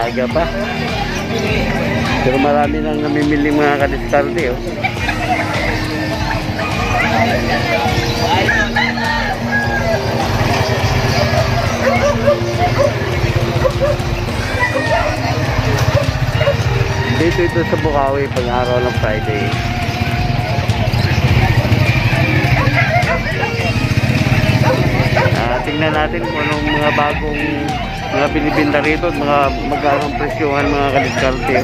Maaga pa. Pero marami nang namimili mga kadiskarte, oh. Dito ito sa Bukawi pag araw ng Friday. Tingnan natin kung anong mga bagong mga binibinda rito at mga magkano presyohan mga kadiskarte.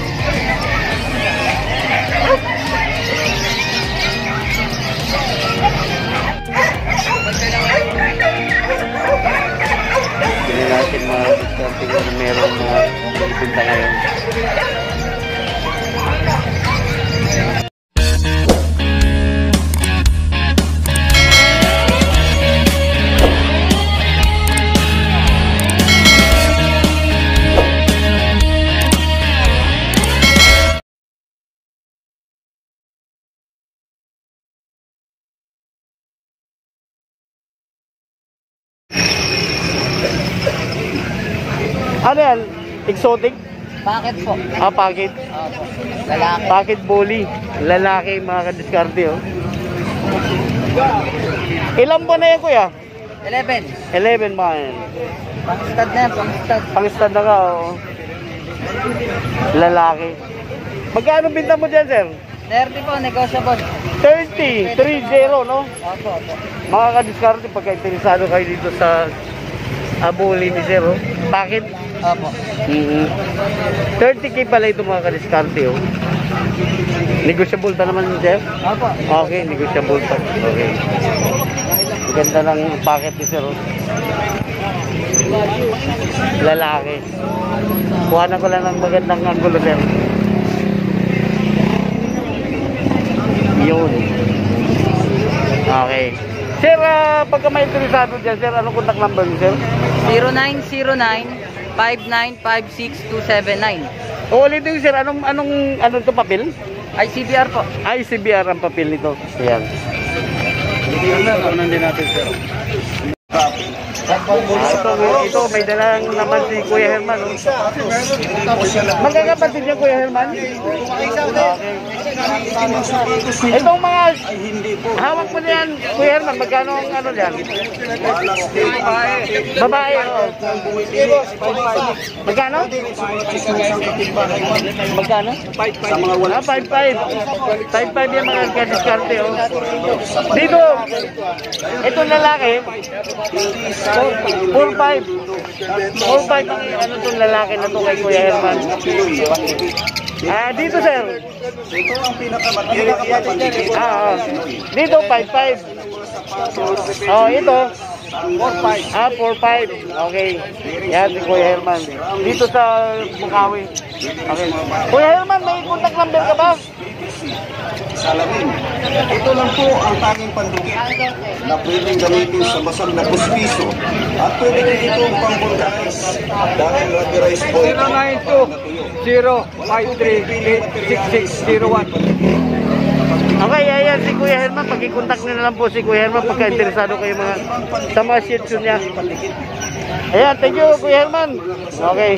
Tingnan natin mga kadiskarte kung meron mga binibinda ngayon. Ano yan? Exotic? Packet po. Ah, packet. Opo. Lalaki. Packet bully. Lalaki mga kadiskarte, oh. Ilan ba na yan, kuya? 11. 11 ba yan? Pang-stud na yan, pang-stud. Pang-stud na ka, oh. Lalaki. Magkano binta mo dyan, sir? 30 po, negotiable. 30. 30, no? Opo, opo. Mga kadiskarte, pagka interesado kayo dito sa bully ni sir, oh. Packet? Opo. 30k pala ito mga kadiskarte, oh. Negotiable pa naman, sir? Opo. Okay, negotiable pa. Okay. Ganda ng packet ni sir, oh. Lalaki. Kuhanan ko lang ng magandang angulo, sir. Yun. Okay. Sir, pagka may interesado dyan, sir, anong contact number niyo, sir? 0909-5956-279. Ulitin, sir, anong to, papel? ICBR po. ICBR ang papel nito. Ayan. Ano din natin, sir? Ito, may dalang naman si Kuya Herman, oh. Magkakapatid niya, Kuya Herman? Okay. Itong mga hawak mo niyan, Kuya Herman, magkano ang ano niyan? Babae, oh. Magkano? Magkano? 5.5. 5.5 yan mga kadiskarte, oh. Dito, itong lalaki, 4.5 ang ano itong lalaki na ito kay Kuya Herman. Dito, sir. Ito ang pinakamatindi. Dito 5.5. Oh, ito 4.5. 4.5. Okay. Yan si Kuya Herman. Dito sa Bukawi. Okay. Kuya Herman, may contact number ka ba? Salamin. Ito lang po ang tanging pandukit na pwedeng gamitin sa basag na puspiso at pwede din itong pang-vulcanize dahil rubberized po ito. 092-053-6601. Okay, ayan si Kuya Herman. Pag-i-contact nyo na lang po si Kuya Herman pagka interesado kayo sa mga shih tzu niya. Ayan, thank you Kuya Herman. Okay.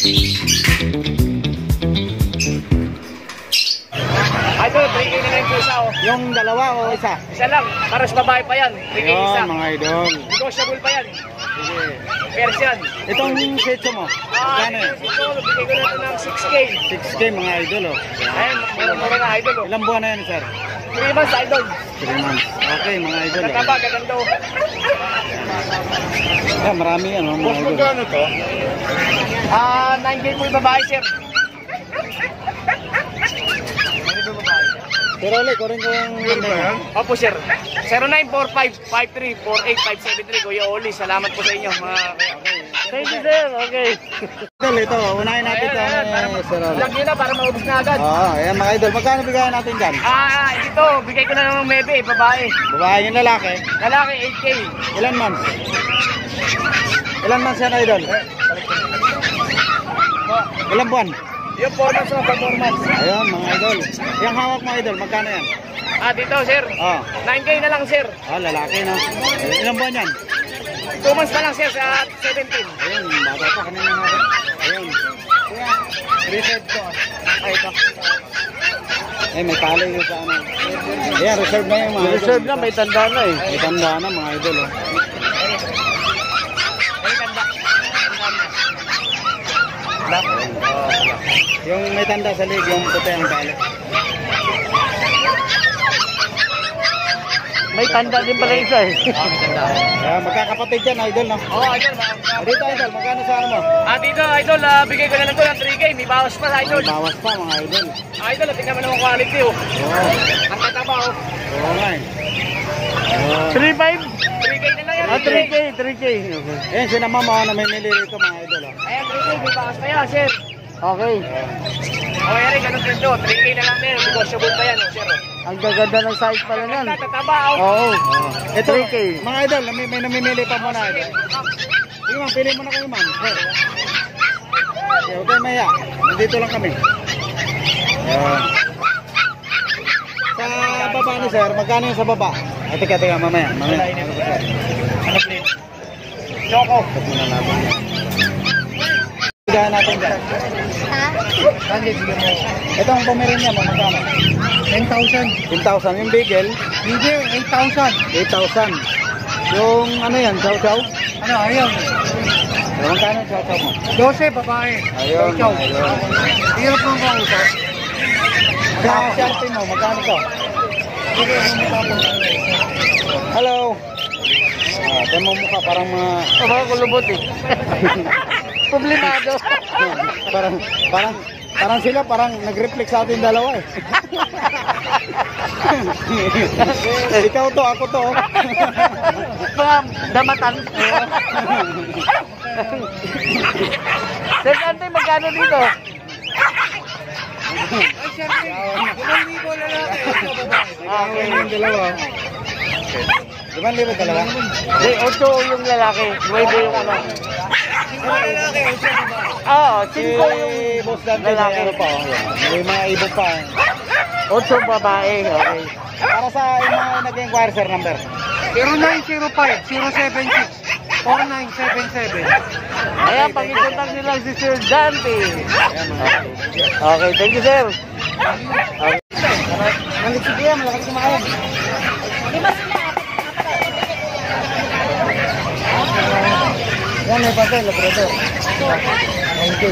Idol, 3K na lang yung pusa oh. Yung dalawa o isa? Isa lang, para sa babae pa yan. 3K isa. Ayun, mga idol. Negotiable pa yan. Sige. Persian. Itong setso mo, magkano yan? Ito, bigay ko na ito ng 6K. 6K mga idol, oh. Ayun, mura na idol oh. Ilang buwan na yan, sir? 3 months idol. 3 months. Okay, mga idol. Oh. Kataba, gaganda oh. Marami yan, oh, mga idol. Ano to? 9K po yung babae, sir. Pero ulit, kurin ko yung number. Opo, sir. 0945-5348-573. Kuya Oli, salamat po sa inyo, mga Thank you, sir. Okay. Idol, ito, unahin natin ito. Sir Oli. Lagi na para maubos na agad. Oo, ayan mga idol. Magkano bigayan natin dyan? Ito, bigay ko na ng mebe, babae. Babae yung lalaki. Lalaki, 8K. Ilan months? Ilan months yan, idol? Ilang buwan? Yung 4 months o 4 months. Ayun, mga idol. Yung hawak mo, idol, magkano yan? Dito, sir. Oh. 9K na lang, sir. Lalaki, no? Ilang buwan yan? 2 months pa lang, sir, sa 17. Ayun, bata pa kanina natin. Ayun. Reserve ko. Ito. May tali yun sa ano. Ayan, reserve na yung mga idol. Reserve na, may tanda na eh. May tanda na, mga idol, oh. Yung may tanda sa leg, yung puti ang tali. May tanda din pala isa eh. Magkakapatid yan, idol, no? Oo, idol. Dito, idol, magkano sa ano mo? Dito, idol, bigay ko na lang ito ng 3K. May bawas pa, idol. May bawas pa, mga idol. Idol, tingnan mo naman quality, oh. Oo. Ang tataba, oh. Oo nga eh. 3.5? 3K na lang yan. 3K. Ayan, sinama mo na may mili rito, mga idol, oh. Ayan, 3K. May bawas pa yan, sir. Okay. Okay, Eric, ganun din to. 3K na lang din. Negotiable pa yan, oh, sir. Ang gaganda ng size pala niyan. Tataba, oh. Oo. Ito, 3K. Mga idol, may namimili pa muna, idol. Sige, ma'am, pili mo na kayo, ma'am. Okay, huwag kayo maya. Nandito lang kami. Ayan. Sa baba ni sir, magkano yung sa baba? Ay, teka, mamaya. Ano, please? Choco. Cut muna natin. Bigayan natin dyan. Itong Pomeranian mo, magkano? 10,000. 10,000. Yung Beagle? Hindi, 8,000. 8,000. Yung ano yan, chow-chow? Ano, ayun. Magkano yung chow-chow mo? 12, babae. Ayun, Chow. ayun. Hirap mo ba ito? Sa Sharpie mo, magkano to? Hello. Ito mo mukha, parang mga... Parang kulubot eh. Problemado. Parang sila, parang nag-reflect sa atin dalawa eh. Ikaw to, ako to. Mga damatan. Sir Dante, magkano dito? Ay, syempre. 5,000 na lang. Okay, yung dalawa. 5,000 dalawa? Hindi, 8 yung lalaki. 9 yung ano. 5 lalaki, 8 babae. Oo, 5 yung boss Dante. Lalaki. May mga ibon pa. 8 babae, okay. Para sa yung mga nag-inquire, sir, number? 0905-076-4977. Ayan, pag-ipuntan nila si Sir Dante. Okay, thank you, sir. Okay. Maliksik yan, malakas kumain. Yan, may pasay, labrador. Okay.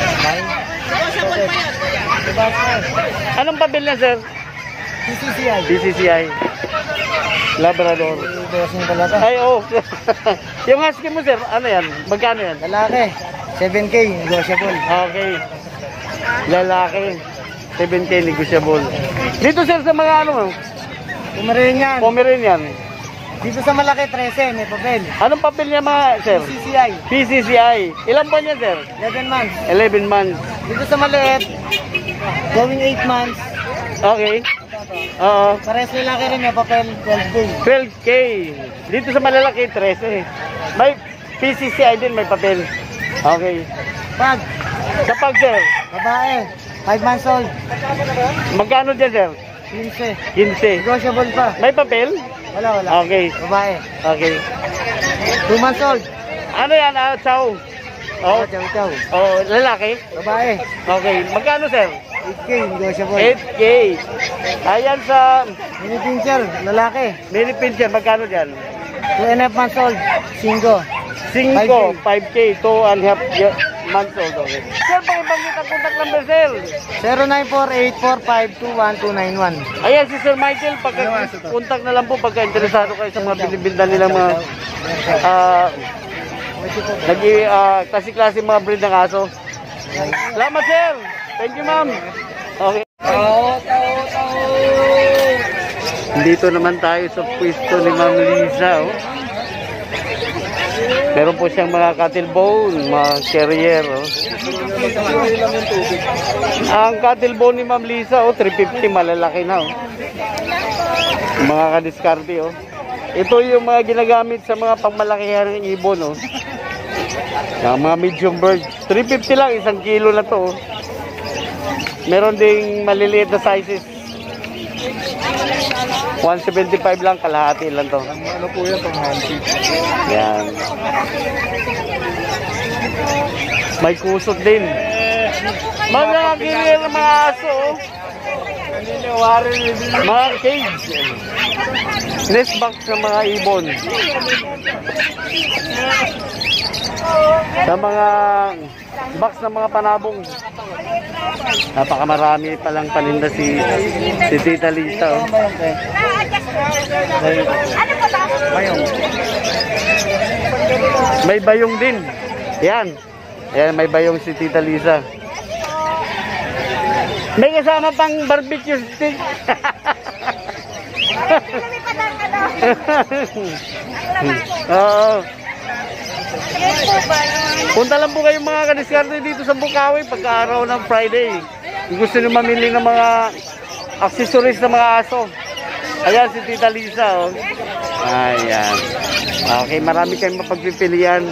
Anong pabil na, sir? BCCI. Labrador. Ay, oh. Yung husky mo, sir, ano yan? Magkano yan? Lalaki, 7K, negotiable. Okay. Lalaki. 7K negotiable. Dito, sir, sa mga ano mo? Pomeranian. Pomeranian. Dito sa malaki, 13, may papel. Anong papel niya, mga, sir? CCI, PCCI. Ilan pa niya, sir? 11 months. 11 months. Dito sa maliit, going 8 months. Okay. Oo. Pares lalaki rin, may papel, 12K. 12K. Dito sa malalaki, 13. May PCCI din, may papel. Okay. Pag, Sa pag, sir, babae, 5 months old, magkano dyan, sir? 15. 15. Negotiable pa. May papel? Wala. Okay. Babae, Okay. 2 months old, Ano yan, chow? Oh, chow chow. Oh, lalaki? Babae. Okay. Magkano, sir? 8K, negotiable. 8K. Ayan sa Mini pincher, lalaki. mini pincher, magkano dyan? 2.5 months old. 5. 5, 5K, 2.5 months old. Okay. Sir, pakibanggit ang contact number, sir. 0948452191. Ayan si Sir Michael, pagka-contact na lang po pagka interesado kayo sa mga binibinda nilang mga klase-klase mga breed ng aso. Salamat, sir. Thank you, ma'am. Okay. Dito naman tayo sa pwesto ni Ma'am Liza. Oh. Meron po siyang mga cattle bone, mga carrier. Oh. Ang cattle bone ni Ma'am Liza, 350, malalaki na. Oh. Mga kadiskarte. Oh. Ito yung mga ginagamit sa mga pangmalakihan ng ibon. Oh. Mga medium bird. 350 lang, 1 kilo na to. Oh. Meron ding maliliit na sizes. 175 lang, kalahati lang to. Ano po yan, pang hansi? Yan. May kusot din. Mga kiriya ng mga aso. Mga cage. Nest box ng mga ibon. Sa mga box ng mga panabong. Napakamarami palang paninda si Tita Lisa. Oh. May bayong din. Yan. Yan, may bayong si Tita Lisa. May kasama pang barbecue stick. Oo. Punta lang po kayo mga kadiskarte dito sa Bukawi pagka-araw ng Friday. Kung gusto nyo mamili ng mga accessories ng mga aso. Ayan si Tita Lisa. Oh. Ayan. Okay, marami kayong mapagpipilian.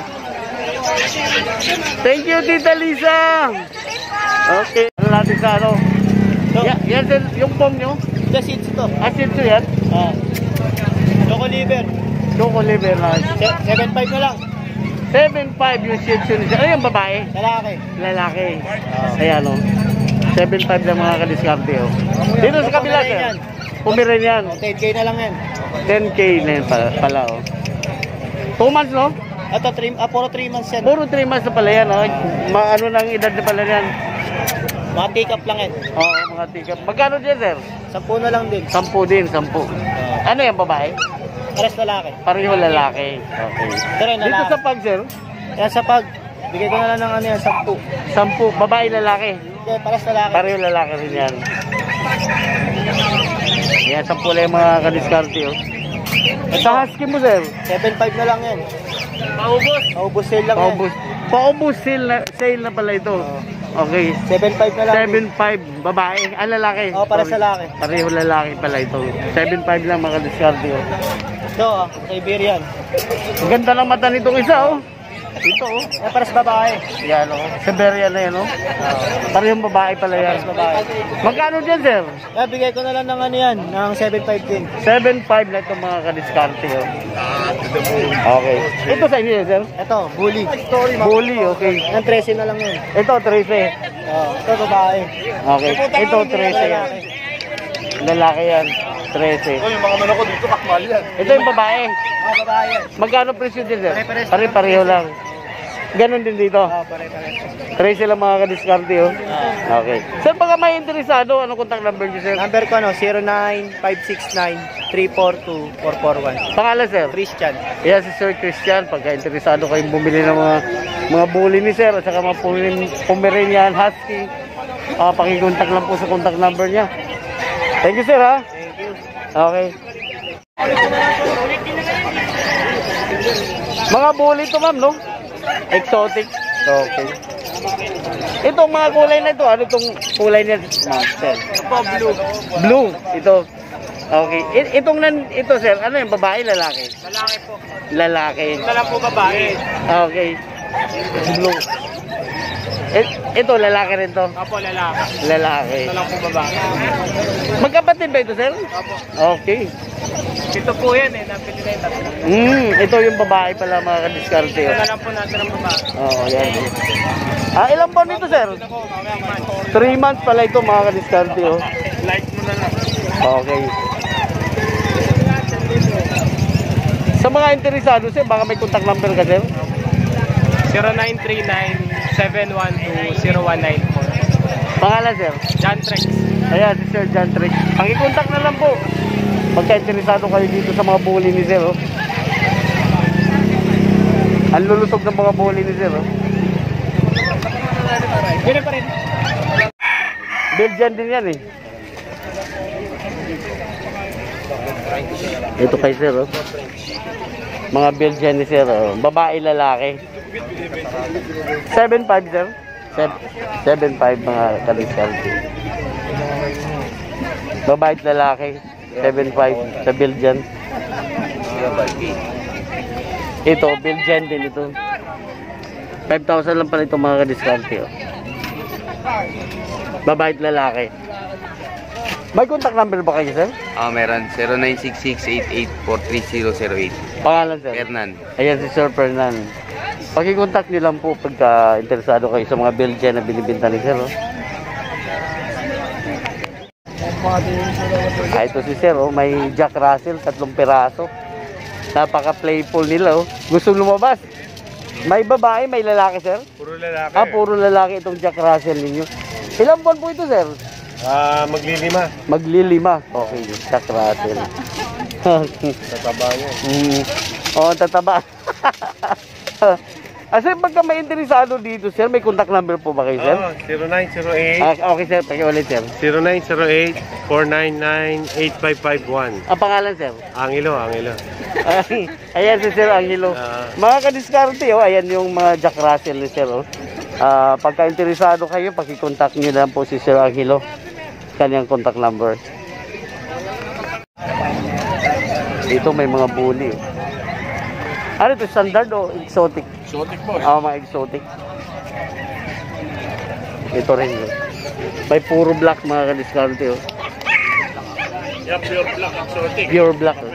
Thank you, Tita Lisa. Okay, ano natin sa ano? Yan, yung pom nyo? The seeds ito. Seeds to yan? Choco liver. Choco liver na. 7.5 na lang. 7.5 yung shih tzu niya. Ano yung babae? Lalaki. Lalaki. Ayan o. 7.5 lang mga kadiskarte o. Dito sa kabila sir. Pomeranian. 10K na lang yan. 10K na yun pala o. 2 months no? Ito, puro 3 months yan. Puro 3 months na pala yan o. Ano nang edad na pala yan? Mga take-up lang yan. Oo, mga tikap. Magkano dyan sir? 10 na lang din. 10 din, 10. Ano yung babae? Pares lalaki. Pareho lalaki. Okay. Pero yung Dito lalaki. sa pag sir? Yan sa pag, bigay ko na lang ng ano yan, 10. 10. Babae lalaki. Okay, pares lalaki. Pareho lalaki rin yan. Yan, 10 lang yung mga kadiskarte oh. Sa husky mo sir? 7.5 na lang yan. Paubos. Paubos sale lang Paubos. Paubos sale na pala ito. Okay. yan. 7.5 na lang. 7.5 babae. Lalaki. Oo, pares lalaki. Pareho lalaki pala ito. 7.5 lang mga kadiskarte oh. Ito, Siberian. Ang ganda ng mata nitong isa oh. Ito oh. Yan, pares babae. Yan oh. Siberian na yan oh. Parehong babae pala yan. Pares babae. Magkano dyan sir? Yan, bigay ko na lang ng ano yan, ng 7.5 din. 7.5 na itong mga kadiskarte oh. Okay. Ito sa inyo sir? Ito, bully. Bully, okay. Yan, 13 na lang yun. Ito 13. Ito, babae. Okay. Ito 13 yan. Lalaki yan. 13. Yung mga manok ko dito, akmal yan. Ito yung babae. Babae yan. Magkano presyo din sir? Pare-pares. Pare-pareho lang. Ganon din dito. Pare-pare. 13 lang mga kadiskarte oh. Okay. Sir, baka may interesado, ano contact number niyo sir? Number ko, 09-569-342-441. Pangalan sir? Christian. Yan si Sir Christian, pagka interesado kayong bumili ng mga bully ni sir at saka mga Pomeranian Husky, pakikontak lang po sa contact number niya. Thank you sir ha. Thank you. Okay. Mga bully to ma'am no? Exotic. Okay. Itong mga kulay na ito, ano itong kulay niya ma'am sir? Blue. Blue. Ito. Okay. Ito sir, ano yung babae, lalaki? Lalaki po. Lalaki. Ito lang po babae. Okay. Blue. Ito, lalaki rin to. Opo, lalaki. Lalaki. Ito lang po babae. Magkapatid ba ito, sir? Opo. Okay. Ito po yan eh, nabili na yung tatlo. Ito yung babae pala mga kadiskarte. Ito na lang po natin ang babae. Oo, yan. Ilang buwan nito, sir? Ito po, mamaya man. 3 months pala ito mga kadiskarte. Oh. Light mo na lang. Okay. Sa mga interesado, sir, baka may contact number ka, sir? 0939-712-0194. Pangalan, sir? John Trex. Ayan, si Sir John Trick. Pakikontak na lang po. Pagka interesado kayo dito sa mga bully ni sir. Oh. Ang lulusog ng mga bully ni sir. Oh. Ganun pa rin. Belgian din yan eh. Ito kay sir. Oh. Mga Belgian ni sir. Oh. Babae, lalaki. 7'5", sir. 7'5", mga kalisalti. Babae at lalaki. 7'5" sa Belgian. Ito, Belgian din ito. 5,000 lang pala ito mga kadiskarte. Oh. Babae at lalaki. May contact number ba kayo, sir? Meron 0966-8843-008. Pangalan, sir? Hernan. Ayan si Sir Fernan. Paki-contact niyo lang po pagka interesado kayo sa mga Belgian na binibinta ni sir. Oh. Ito si sir, oh, may Jack Russell, 3 piraso. Napaka-playful nila. Oh. Gusto lumabas. May babae, may lalaki, sir? Puro lalaki. Puro lalaki itong Jack Russell ninyo. Ilang buwan po ito, sir? Maglilima. Maglilima. Okay, Jack Russell. Tataba niya. Oo, tataba. Sir, pagka may interesado dito, sir, may contact number po ba kayo, sir? 0908. Okay, sir. Pakiulit, sir. 0908-499-8551. Ang pangalan, sir? Angelo. Ayan si Sir Angelo. Mga kadiskarte, oh, ayan yung mga Jack Russell ni sir. Oh. Pagka interesado kayo, pakicontact nyo lang po si Sir Angelo. Kanyang contact number. Dito may mga bully. Oh. Ano ito? Standard o exotic? Exotic po. Mga exotic. Ito rin. Oh. May puro black mga kadiskarte. Oh. Yeah, pure black exotic. Pure black. Oh.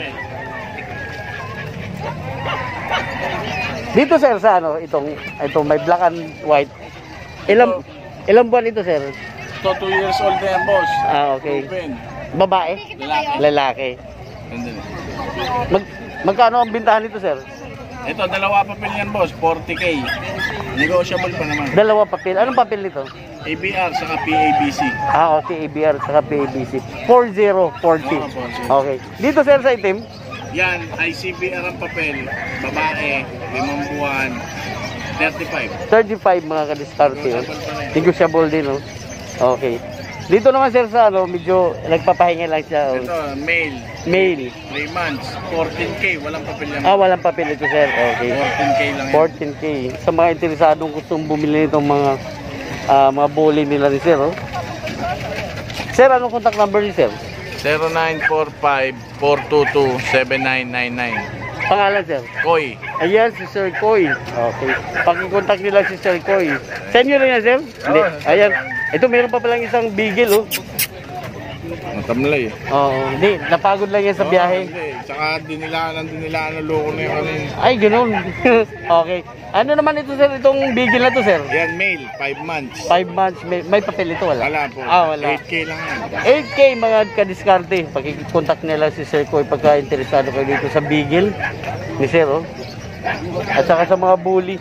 Dito sir sa ano, itong may black and white. Ilang buwan ito sir? Ito 2 years old na yan, boss. Okay. Open. Babae? Lalaki. Magkano ang bintahan nito sir? Ito, dalawa papel yan, boss. 40K. Negotiable pa naman. Dalawa papel. Anong papel nito? ABR saka PABC. Okay, ABR saka PABC. 4040. Okay. Dito sir sa itim? Yan, ICBR ang papel. Babae, 5 buwan, 35. 35 mga kadiskarte. Oh. Negotiable din, oh. Okay. Dito naman sir sa ano, medyo nagpapahinga lang siya. Oh. Ito, male. Male. 3 months, 14K. Walang papel yan. Walang papel ito sir. Okay. 14K lang yan. 14K. Sa mga interesadong gustong bumili nitong mga bully nila ni sir. Oh. Sir, anong contact number ni sir? 0945-422-7999. Pangalan sir? Koy. Ayan, si Sir Koy. Okay. Pakikontak nila si Sir Koy. Send nyo rin yan, sir? Hindi. Ayan. Ito, meron pa palang isang bigel, oh. Matamlay. Oo. Hindi, napagod lang yan sa biyahe. Tsaka dinilaan ang loko na yung kanina. Ay, ganoon. Okay. Ano naman ito, sir? Itong bigel na to, sir? Yan, male, 5 months. 5 months. May papel ito, wala? Wala po. Wala. 8K lang yan. 8K mga kadiskarte. Pakikontak nila si Sir Koy pagka interesado kayo dito sa bigel ni sir, oh. At saka sa mga bully.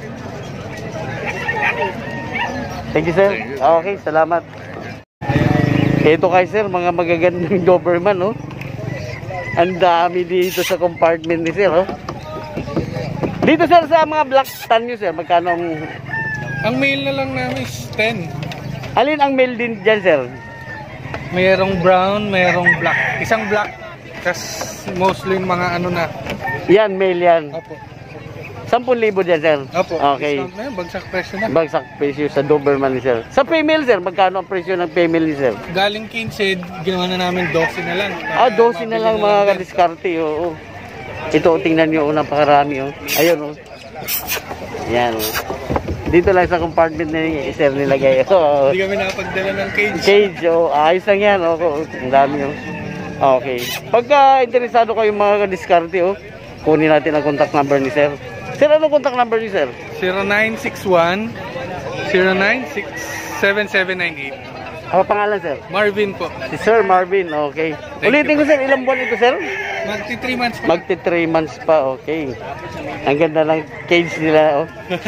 Thank you, sir. Okay, salamat. Ito kay sir, mga magagandang Doberman, oh. Ang dami dito sa compartment ni sir, oh. Dito sir sa mga black tan nyo sir, magkano Ang male na lang namin is 10. Alin ang male din dyan sir? Mayroong brown, mayroong black. Isang black, kas mostly mga ano na. Yan, male yan. Opo. 10,000 dyan sir? Opo. Okay. Discount na yan, bagsak presyo na. Bagsak presyo sa Doberman ni sir. Sa female sir, magkano ang presyo ng female ni sir? Galing 15, ginawa na namin 12 na lang. 12 na lang mga kadiskarte, oo. Ito, tingnan nyo, napakarami, oh. Ayun, oh. Yan, oh. Dito lang sa compartment na ni sir nilagay. Oh, Hindi kami nakapagdala ng cage. cage, oh, ayos lang yan. Oh, ang dami, oh. Okay. Pagka interesado kayo mga kadiskarte, oh, kunin natin ang contact number ni sir. Sir, ano contact number ni sir? 0961 096 7798. Ano pangalan, sir? Marvin po. Si Sir Marvin, okay. Ulitin ko, sir, ilang buwan ito, sir? Magti 3 months po. Magti 3 months pa, okay. Ang ganda ng cage nila, oh.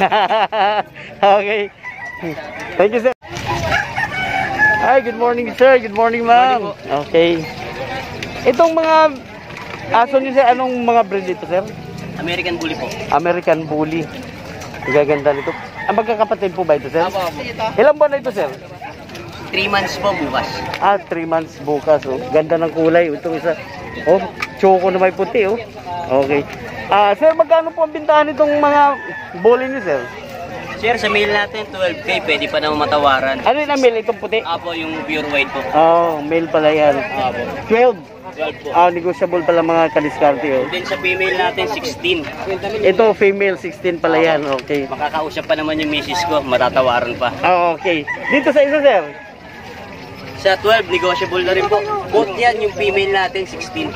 Okay. Thank you, sir. Hi, good morning, sir. Good morning, ma'am. Okay. Itong mga aso niyo, sir, anong mga breed ito, sir? American Bully po. American Bully. Ang gaganda nito. Ang magkakapatid po ba ito, sir? Ilang buwan na ito, sir? 3 months po bukas. 3 months bukas, oh. Ganda ng kulay. Itong isa, oh, choco na may puti, oh. Okay. Sir, magkano po ang bintahan nitong mga bully niyo, sir? Sir, sa mail natin, 12K, pwede pa naman matawaran. Ano yung male itong puti? Apo, yung pure white po. Oh, male pala yan. 12. 12 po. Negotiable pala mga kadiskarte, oh. Then sa female natin, 16. Ito, female, 16 pala yan. Okay. Makakausap pa naman yung misis ko, matatawaran pa. Okay. Dito sa isa, sir? Sa 12, negotiable na rin po. Both yan, yung female natin, 16.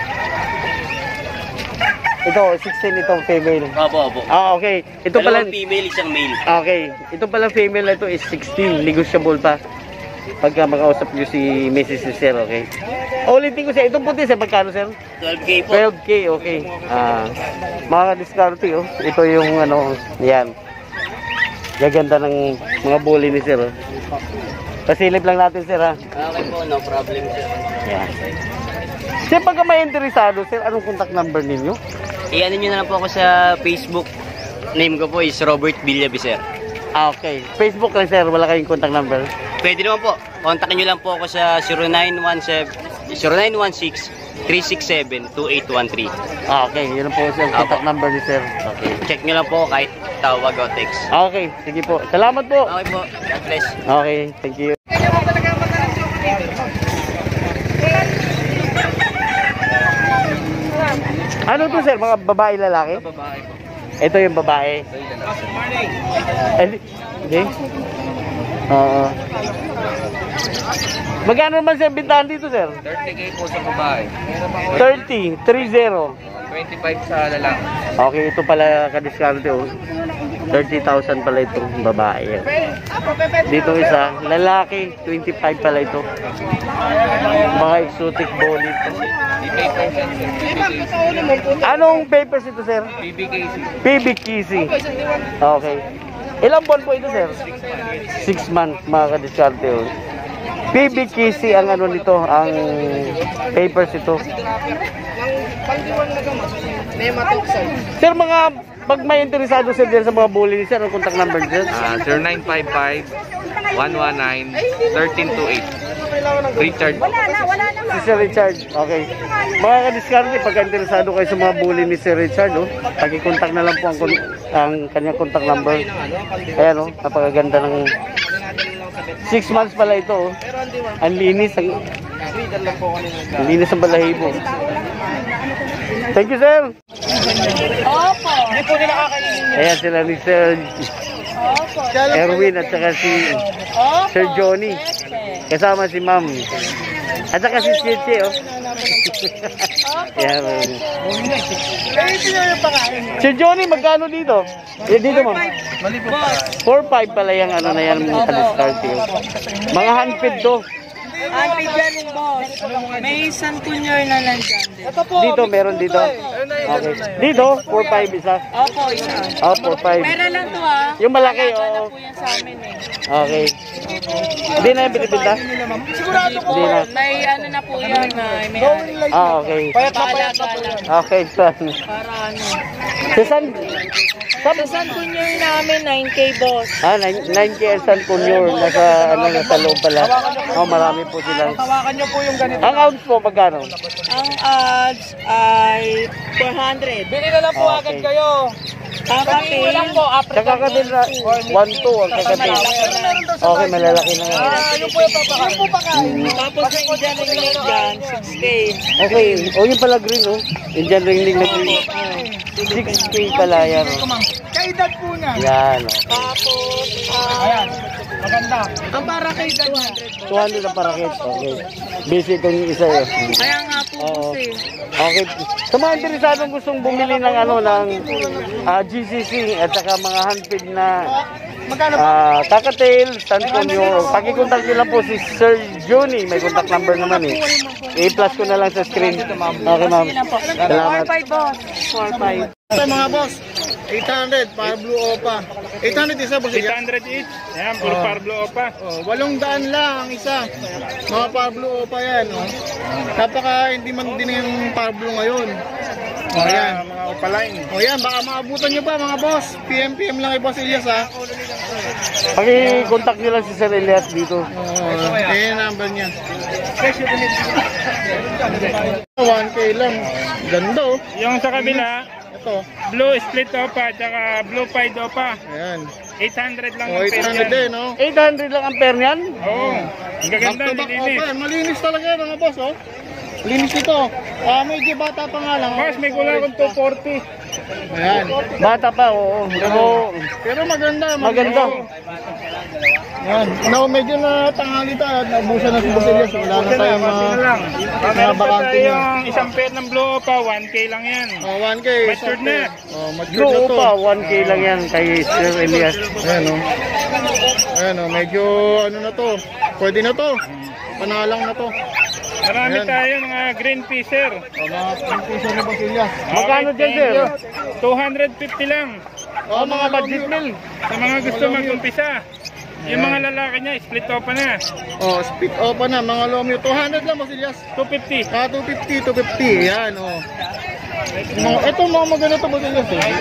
Ito, 16 itong female. Opo, opo. Okay. Ito pala, Dalawang female, isang male. okay. Ito pala female na ito is 16. Negotiable pa. Pagka makausap nyo si Mrs. Sir, okay. Ulitin ko siya. Itong puti, sir, magkano, sir? 12K po. 12K, okay. Mga diskarte, oh. Ito yung, ano, yan. Gaganda ng mga bully ni sir, oh. Pasilip lang natin, sir, ha. Okay po, no problem, sir. Yan. Sir, pagka may interesado, sir, anong contact number ninyo? I-ano nyo na lang po ako sa Facebook. Name ko po is Robert Villabi, sir. Okay. Facebook lang, sir. Wala kayong contact number. Pwede naman po. Kontakin nyo lang po ako sa 0917-367-2813. Okay. Yun lang po, sir. Contact number ni sir. Okay. Check nyo lang po kahit tawag o text. Okay. Sige po. Salamat po. Okay po. God bless. Okay. Thank you. Ano to, sir? Mga babae, lalaki? Babae po. Ito yung babae. Okay. Oo. Magkano naman sir bintahan dito, sir? 30K po sa babae. 30. 30. 25 sa lalaki. Okay, ito pala kadiskarte, oh. 30,000 pala itong babae. Dito isa, lalaki, 25 pala ito. Mga exotic bully. Anong papers ito, sir? PBKC. PBKC. Okay. Ilang buwan po ito, sir? 6 months, mga kadiskarte, oh. PBKC ang ano nito, ang papers ito. Sir, mga pag may interesado sir din sa mga bully, sir, ang contact number sir? 0955-119-1328. Richard. Si Sir Richard. Okay. Mga kadiskarte, pagka interesado kayo sa mga bully ni Sir Richard, oh, pag-i-contact na lang po ang kanyang contact number. Ayan, oh, napakaganda ng 6 months pala ito, oh. Ang linis, ang linis ng balahibo. Thank you, sir. Opo. Ayan sila ni Sir Opo. Erwin at saka si Opo. Sir Johnny. Kasama si Ma'am. At saka si Cheche, oh. Ayan, oh. Sir Johnny, magkano dito? Dito, ma'am. 4-5 pala yung ano na yan, mga kadiskarte, oh. Mga handpid to. Auntie dyan yung boss. May isang kunyor na nandyan din. Dito, meron dito. Okay. Dito, 4-5 isa. Opo, isa. Oh, 4-5. Pera lang to ha. Yung malaki, Alaga na oh. po yan sa amin eh. Okay. Hindi na yung binibinta? Hindi na. May ano na po yan na may Okay. paalaga lang. Okay, son. Para ano. Si San? Sa San Kunyor namin, 9K boss. 9K ang San Kunyor. Nasa loob pala. Oh, marami po silang. Ang ounce po, magkano? Ang odds ay 400. Bili na lang po agad kayo. Kakape lang po. Kakakatin na 1-2 ang kakatin. Okay, malalaki na nga. Tapos yung Indian ring dyan, 6K. Okay, oh yung pala green, oh. Indian ring na green. 6K pala yan, oh. edad po na. Yan. Tapos, ayan. Maganda. Ang parakita niya. 200 ang parakit. Okay. Busy itong isa eh. Kaya nga po Oo. kasi. Okay. Sa mga interesadong gustong bumili ng ng GCC at saka mga handpid na Magkano ba? Kakatail, San Antonio, pakikontak nyo lang po si Sir Johnny. May contact number naman eh. I-plus ko na lang sa screen. Okay ma'am. Salamat. 4-5 boss. 4-5. Ito mga boss, 800 para blue opa. 800 isa boss. 800 each. Ayan, puro Oh. Parblo Opa. 800 lang ang isa. Mga Pablo opa yan. Oh. Napaka hindi man din yung Pablo ngayon. Oh, yan. Mga Opaline. O yan, baka maabutan nyo pa mga boss. PM lang kay Boss Elias ha. Paki-contact nyo lang si Sir Elias dito. Yan ang number niya. 1K lang. Ganda oh. Yung sa kabila, Ito. Blue Split Opa, tsaka Blue Pied Opa. Ayan. 800 lang O, ang pair 800 yan. din oh. 800 lang ang pair niyan? Oo. Ang gaganda, Back to back nilinis. opa. Malinis talaga yan mga boss oh. Linis ito. Medyo bata pa nga lang. Boss, may kulang akong 240. Ayan. Bata pa, oo. Pero maganda. Maganda. Yan. No, medyo na tanghali tayo. Naubusan na si Boss Elias. Wala na tayong Konti na lang. Meron pa bakante niya. tayong isang pair ng Blue Opa, 1K lang yan. 1K. Matured na. Matured Blue na to. pa, 1K lang yan kay Sir Elias. Ayan o. Ayan o. Medyo ano na to. Pwede na to. Panalang na to. Marami Ayan. tayo mga Green Fisher. Mga piso na Boss Elias. Magkano Okay, dyan, sir? 250 lang. Mga budget meal. Sa mga gusto mag-umpisa. Yung mga lalaki niya, split opa na. Split opa na. Mga Lomeo. 200 lang Boss Elias. 250. 250. Yan o. Ito mga maganda to Boss Elias eh.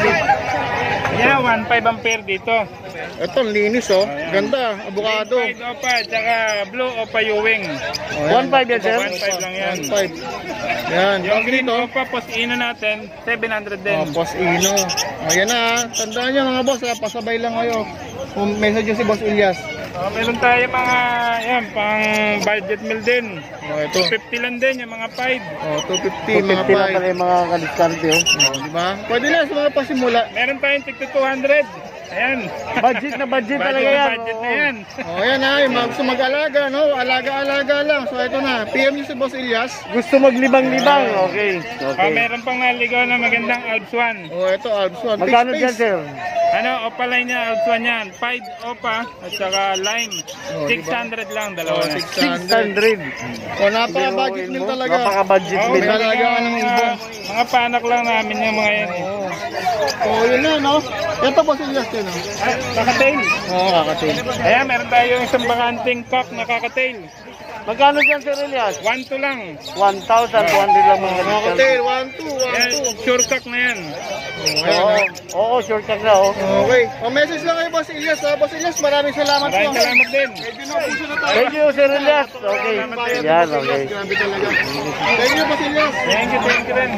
Yeah, 1.5 ang pair dito. Ito linis oh. Ganda. Avocado. Green Opa, tsaka Blue Opa Ewing. 1.5 yan, sir? 1.5 lang yan. 1.5. Yan. Yung Pag Green dito. Opa, post-ino natin, 700 din. Boss Ino. Ayan na. Tandaan nyo mga boss. Pasabay lang kayo. Kung message nyo si Boss Elias. Meron tayo mga, yan, pang budget meal din. Ito. 250 lang din, yung mga 5. 250 mga 250 lang pala pie. yung mga kadiskarte. Diba? Pwede na sa mga pasimula. Meron tayong tig 200. Ayan. Budget na budget talaga yan. Budget na yan. Ayan na. Yung mga gusto mag-alaga. No? Alaga-alaga lang. So ito na. PM nyo si Boss Elias. Gusto maglibang-libang. Okay. Meron pang naligaw na magandang Alps 1. Ito Alps 1. Magkano dyan, sir? Ano, Opaline niya, Alps 1 yan. 5 Opa, at saka Lime. 600 lang, dalawa na. 600. 600. Napaka-budget meal talaga. Napaka-budget Oh, meal. meron Talaga yung ka ng ibon. mga panak lang namin yung mga yan. Yun na no. Ito Boss Elias yun. Kakatail. Kakatail. Ayan, meron tayo isang bakanting cock na kakatail. Magkano dyan, Sir Elias? 1-2 lang. 1,200 lang mga kadiskarte. Kakatail. 1, 2, Ayan, 1, 2. sure cock na yan. Oo, sure ka na. Okay. Message lang kayo Boss Elias. Boss Elias, maraming salamat po. Maraming salamat din. Medyo naubusan na tayo. Thank you, Sir Elias. Okay. Yan, okay. Grabe talaga. Thank you, Boss Elias. Thank you rin.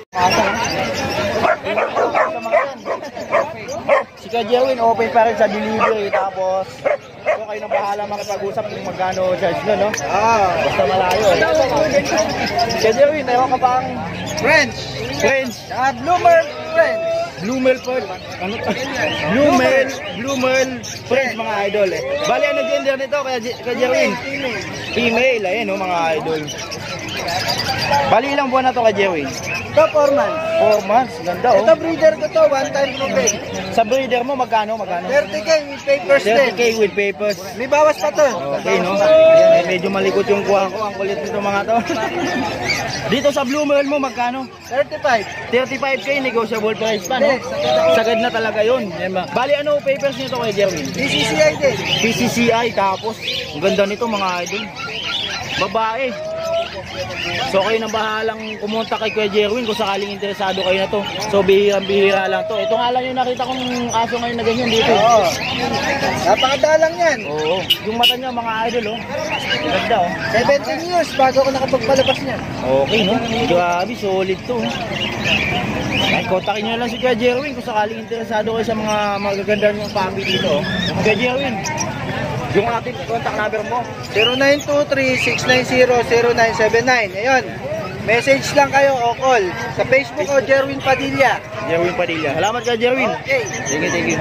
Si Kajerwin, open pa rin sa delivery. Tapos, so kayo na bahala makipag-usap kung magkano charge na, no? Basta malayo. Si Kajerwin, meron ka pang French. Bloomer Friends. Bloomer po. Ano to? Bloomer Friends, mga idol eh. Bali, ano gender nito, Kajerwin? Female, ayun, no, mga idol. Bali, ilang buwan na to, Kajerwin? Ito, 4 months. 4 months, ganda oh. Ito, breeder ko to. One time probate. Sa breeder mo, magkano? 30K with papers din. 30K with papers. May bawas pa to. Okay, no? Ayan, medyo malikot yung kuha ko. Ang kulit nito mga to. Dito sa Blue Merl mo, magkano? 35. 35K, negotiable price pa, no? Sagad na talaga yun. Bali, ano papers nito kay Jerwin? BCCI din. PCCI, tapos, ang ganda nito mga idol. Babae. So kayo na bahalang kumonta kay Kuya Jerwin kung sakaling interesado kayo na to. So bihirang-bihira lang to. Ito nga lang yung nakita kong aso ngayon na ganyan dito. Oo. Napakadalang yan. Oo. Yung mata niya mga idol oh. Ganda oh. 17 years bago ako nakapagpalabas niyan. Okay no? Grabe, solid to. Ay, kontakin nyo lang si Kuya Jerwin kung sakaling interesado kayo sa mga magaganda niyong family dito. Oh. Kuya Jerwin, yung ating contact number mo. 0923-690-0979. Ayun. message lang kayo o call. Sa Facebook o Jerwin Padilla. Jerwin Padilla. Salamat ka, Jerwin. Okay. Thank you.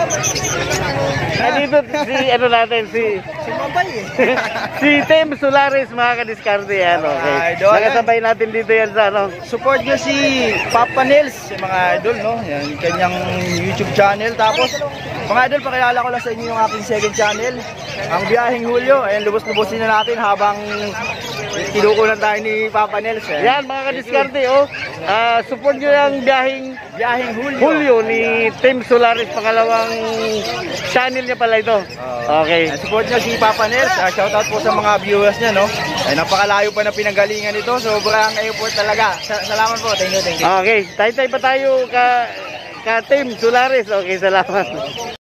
Dito si ano natin, si Sumabay eh. si Tim Solares, mga kadiskarte yan. Okay. Idol, Nakasabay natin dito yan sa ano. Support nyo si Papa Nels, mga idol, no? Yan, kanyang YouTube channel. Tapos, mga idol, pakilala ko lang sa inyo yung aking second channel. Ang Biyaheng Hulyo. Ayan, lubos-lubosin na natin habang kinukunan tayo ni Papa Nels. Yan, mga kadiskarte, oh. Support nyo yung Biyaheng Hulyo. Julio ni Tim Solares, pangalawang channel niya pala ito. Okay. Support nyo si Papa Nels. Shoutout po sa mga viewers niya, no? Ay, napakalayo pa na pinanggalingan ito. Sobrang effort talaga. Salamat po. Thank you. Okay. Tay-tay pa tayo ka Tim Solares. Okay, salamat.